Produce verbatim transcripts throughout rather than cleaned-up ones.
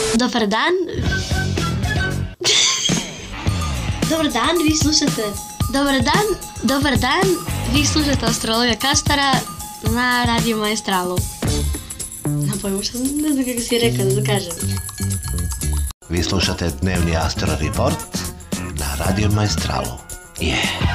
Dobar dan. Dobar dan, vi slušate. Dobar dan, dobar dan, vi slušate astrologa Kastora na Radio Maestralu. Na pojmu što ne znam kako si rekao da kažem. Vi slušate dnevni Astro Report na Radio Maestralu. Je. Yeah.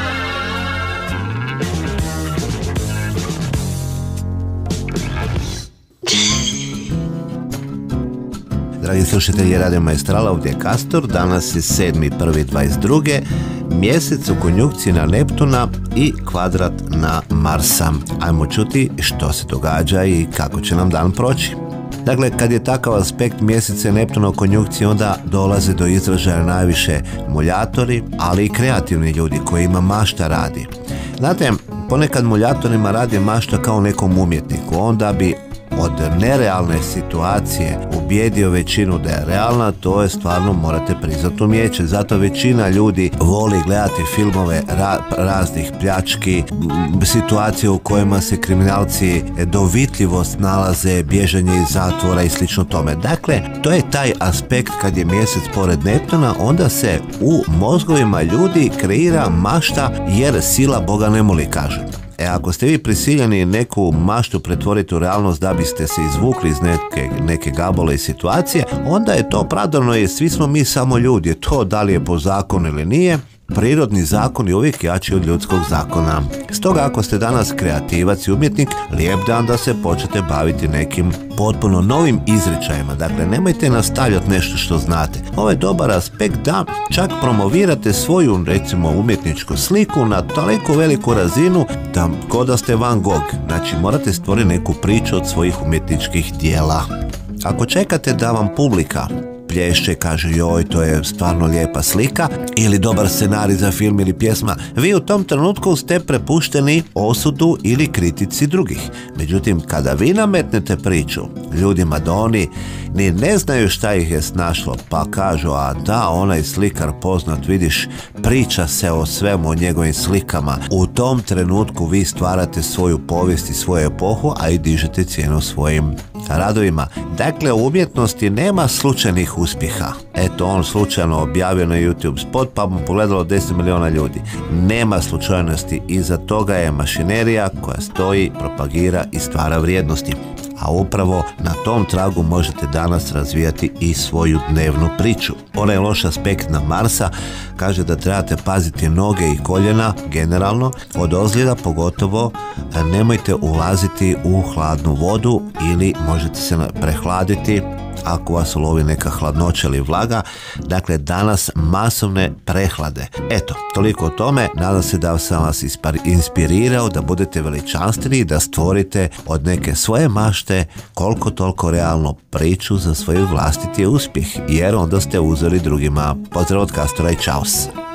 Dragi slušatelji Radio Maestrala, ovdje je Kastor. Danas je sedmi prvi dvadeset druge mjesec u konjunkciji na Neptuna i kvadrat na Marsa. Ajmo čuti što se događa i kako će nam dan proći. Dakle, kad je takav aspekt mjeseca Neptuna u konjunkciji, onda dolaze do izražaja najviše muljatori, ali i kreativni ljudi kojima mašta radi. Znate, ponekad muljatorima radi mašta kao nekom umjetniku, onda bi od nerealne situacije ubijedio većinu da je realna, to je stvarno, morate priznati, umijeće. Zato većina ljudi voli gledati filmove ra- raznih pljački, situacije u kojima se kriminalci dovitljivo snalaze, bježanje iz zatvora i slično tome. Dakle, to je taj aspekt kad je mjesec pored Neptuna, onda se u mozgovima ljudi kreira mašta jer sila Boga ne moli, kažu. E, ako ste vi prisiljeni neku maštu pretvoriti u realnost da biste se izvukli iz neke, neke gabole i situacije, onda je to opravdano jer svi smo mi samo ljudi. To da li je po zakonu ili nije, prirodni zakon je uvijek jači od ljudskog zakona. Stoga ako ste danas kreativac i umjetnik, lijep dan da se počnete baviti nekim potpuno novim izričajima. Dakle, nemojte nastavljati nešto što znate. Ovo je dobar aspekt da čak promovirate svoju, recimo, umjetničku sliku na toliko veliku razinu da ko da ste Van Gogh. Znači, morate stvoriti neku priču od svojih umjetničkih dijela. Ako čekate da vam publika plješće, kaže joj, to je stvarno lijepa slika, ili dobar scenarij za film ili pjesma, vi u tom trenutku ste prepušteni osudu ili kritici drugih. Međutim, kada vi nametnete priču ljudima da oni ni ne znaju šta ih je snašlo, pa kažu, a da, onaj slikar poznat, vidiš, priča se o svemu, o njegovim slikama, u tom trenutku vi stvarate svoju povijest i svoju epohu, a i dižete cijenu svojim radovima. Dakle, u umjetnosti nema slučajnih uspjeha. Eto, on slučajno objavio na YouTube spot, pa mu pogledalo deset milijuna ljudi. Nema slučajnosti, iza toga je mašinerija koja stoji, propagira i stvara vrijednosti. A upravo na tom tragu možete danas razvijati i svoju dnevnu priču. Onaj loš aspekt na Marsa kaže da trebate paziti noge i koljena, generalno, od ozljeda, pogotovo nemojte ulaziti u hladnu vodu ili možete se prehladiti ako vas ulovi neka hladnoća ili vlaga. Dakle, danas masovne prehlade. Eto, toliko o tome. Nadam se da sam vas inspirirao da budete veličanstveni i da stvorite od neke svoje mašte koliko toliko realno priču za svoj vlastiti uspjeh, jer onda ste uzori drugima. Pozdrav od Kastora i čaos!